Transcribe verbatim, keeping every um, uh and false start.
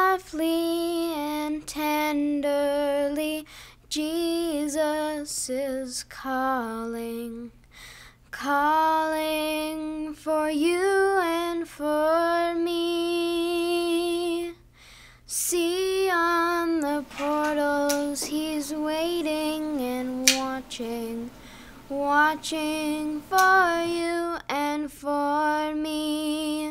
Softly and tenderly, Jesus is calling, calling for you and for me. See on the portals, he's waiting and watching, watching for you and for me.